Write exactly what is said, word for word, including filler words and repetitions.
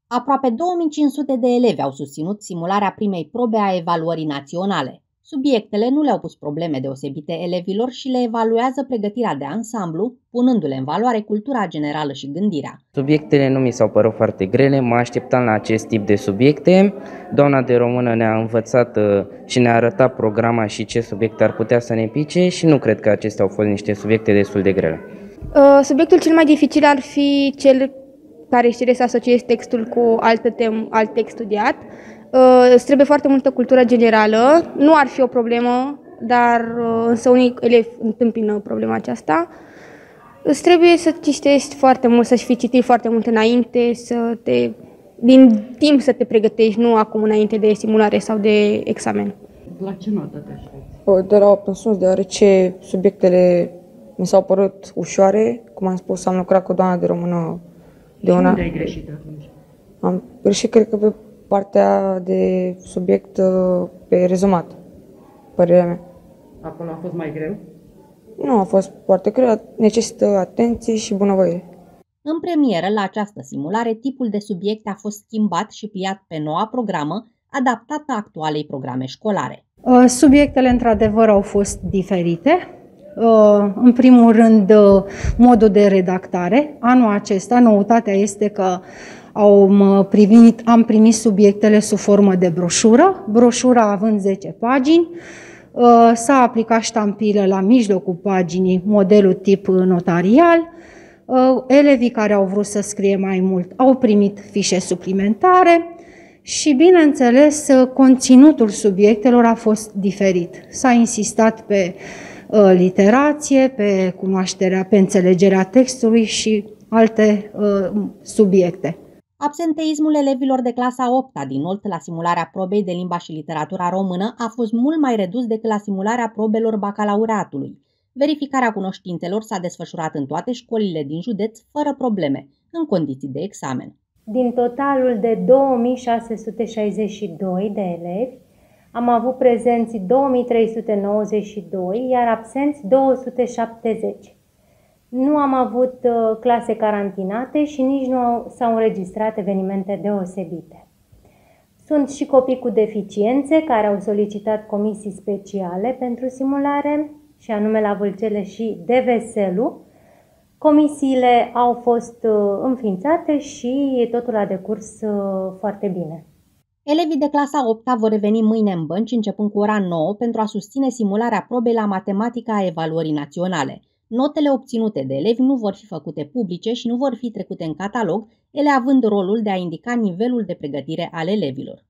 Aproape două mii cinci sute de elevi au susținut simularea primei probe a evaluării naționale. Subiectele nu le-au pus probleme deosebite elevilor și le evaluează pregătirea de ansamblu, punându-le în valoare cultura generală și gândirea. Subiectele nu mi s-au părut foarte grele, mă așteptam la acest tip de subiecte. Doamna de română ne-a învățat și ne-a arătat programa și ce subiecte ar putea să ne pice și nu cred că acestea au fost niște subiecte destul de grele. Subiectul cel mai dificil ar fi cel care își cere să asociezi textul cu alt, tem, alt text studiat. Uh, îți trebuie foarte multă cultură generală, nu ar fi o problemă, dar uh, însă unii elevi întâmpină problema aceasta. Îți trebuie să citești foarte mult, să-și fi citit foarte mult înainte, să te, din timp să te pregătești, nu acum înainte de simulare sau de examen. La ce notă te aștepți? De la opt în sus, deoarece subiectele mi s-au părut ușoare. Cum am spus, am lucrat cu doamna de română de una. Unde ai greșit atunci? Am greșit, cred că pe partea de subiect, pe rezumat, părerea mea. Acolo a fost mai greu? Nu a fost foarte greu, necesită atenție și bunăvoie. În premieră, la această simulare, tipul de subiecte a fost schimbat și pliat pe noua programă, adaptată actualei programe școlare. Subiectele, într-adevăr, au fost diferite. În primul rând, modul de redactare. Anul acesta, noutatea este că am primit, am primit subiectele sub formă de broșură, broșura având zece pagini. S-a aplicat ștampilă la mijlocul paginii, modelul tip notarial. Elevii care au vrut să scrie mai mult au primit fișe suplimentare și, bineînțeles, conținutul subiectelor a fost diferit. S-a insistat pe literație, pe cunoașterea, pe înțelegerea textului și alte uh, subiecte. Absenteismul elevilor de clasa a opta din Olt la simularea probei de limba și literatura română a fost mult mai redus decât la simularea probelor bacalaureatului. Verificarea cunoștințelor s-a desfășurat în toate școlile din județ fără probleme, în condiții de examen. Din totalul de două mii șase sute șaizeci și doi de elevi, am avut prezenți două mii trei sute nouăzeci și doi, iar absenți două sute șaptezeci. Nu am avut uh, clase carantinate și nici nu s-au înregistrat evenimente deosebite. Sunt și copii cu deficiențe care au solicitat comisii speciale pentru simulare, și anume la Vâlcele și de Veselu. Comisiile au fost uh, înființate și totul a decurs uh, foarte bine. Elevii de clasa a opta vor reveni mâine în bănci începând cu ora nouă pentru a susține simularea probei la matematica a evaluării naționale. Notele obținute de elevi nu vor fi făcute publice și nu vor fi trecute în catalog, ele având rolul de a indica nivelul de pregătire al elevilor.